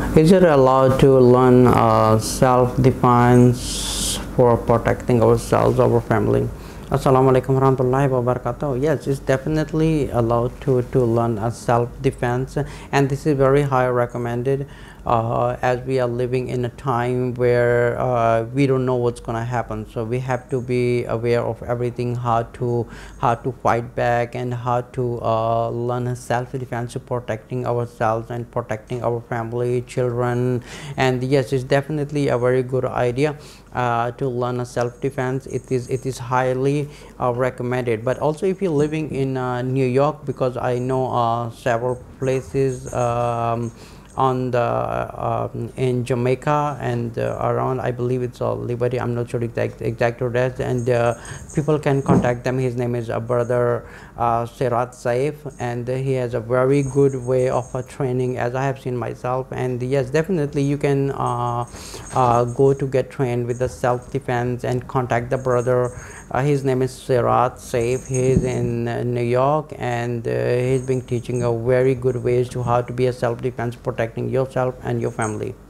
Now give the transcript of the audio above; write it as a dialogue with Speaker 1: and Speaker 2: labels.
Speaker 1: Is it allowed to learn self-defense for protecting ourselves, our family? Assalamu alaikum warahmatullahi wabarakatuh. Yes, it's definitely allowed to learn a self-defense, and this is very high recommended as we are living in a time where we don't know what's gonna happen. So we have to be aware of everything, how to fight back, and how to learn self-defense, protecting ourselves and protecting our family, children. And yes, it's definitely a very good idea to learn a self-defense. It is highly recommended. But also, if you're living in New York, because I know several places on the in Jamaica and around, I believe it's Liberty, I'm not sure exact address, and people can contact them. His name is brother Sirat Saif, and he has a very good way of training, as I have seen myself. And yes, definitely you can go to get trained with the self-defense and contact the brother. His name is Sirat Saif. He is in New York, and he's been teaching a very good ways to how to be a self-defense, protecting yourself and your family.